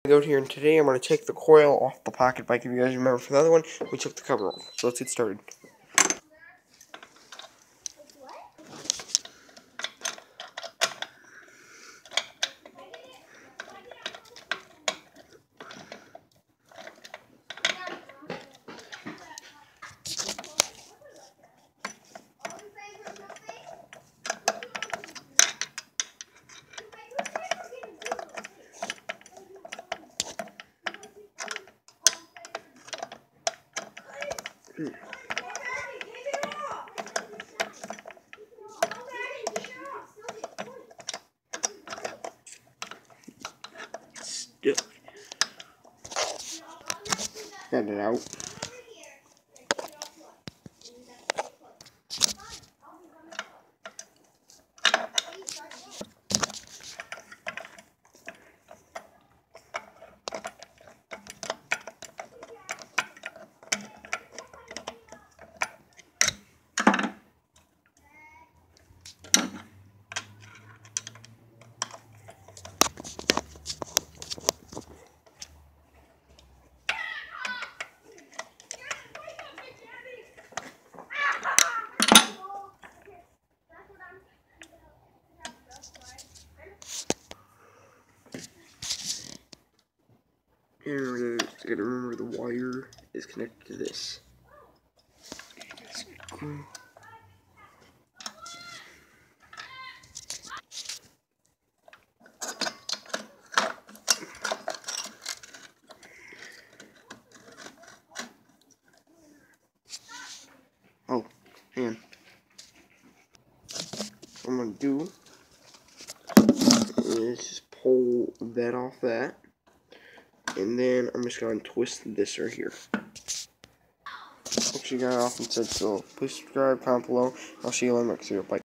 Go here, and today I'm going to take the coil off the pocket bike. If you guys remember from the other one, we took the cover off. So let's get started. Stuck. Get it out. And I gotta remember the wire is connected to this. Oh, man. What I'm gonna do is just pull that off that. And then I'm just going to twist this right here. Hope you got off and said so. Please subscribe, comment below. I'll see you on the next video. Bye.